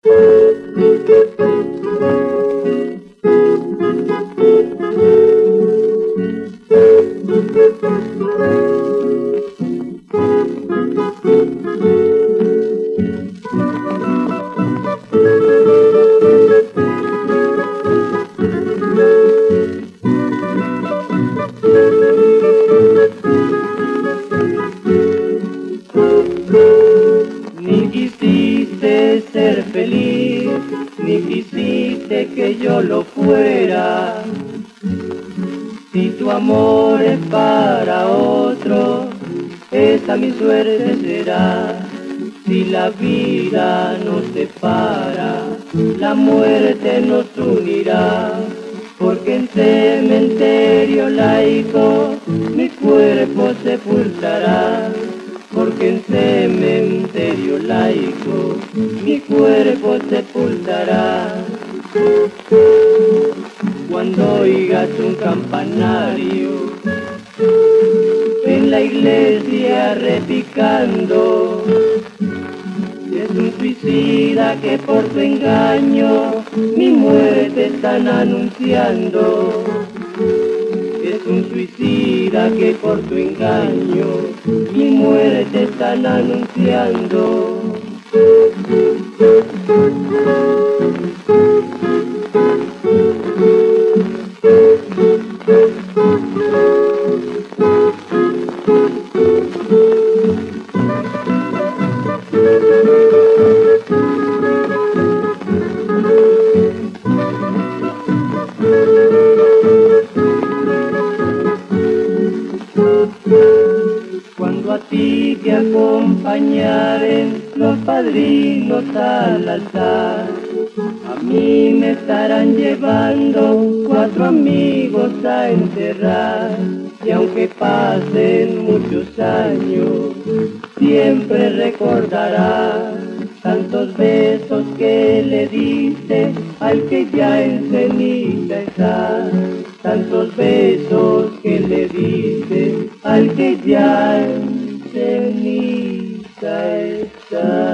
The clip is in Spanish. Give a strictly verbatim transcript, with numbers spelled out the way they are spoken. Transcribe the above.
Ni quisiste ser feliz, ni quisiste que yo lo fuera. Si tu amor es para otro, esa mi suerte será. Si la vida nos separa, la muerte nos unirá. Porque en cementerio laico mi cuerpo sepultará. Porque en cementerio laico mi cuerpo sepultará. Cuando oigas un campanario en la iglesia repicando, es un suicida que por su engaño mi muerte están anunciando. Es un suicida que por tu engaño mi muerte están anunciando. Cuando a ti te acompañaren los padrinos al altar, a mí me estarán llevando cuatro amigos a enterrar. Y aunque pasen muchos años, siempre recordarás tantos besos que le diste al que ya en ceniza está. Tantos besos que le diste al que ya en ceniza está.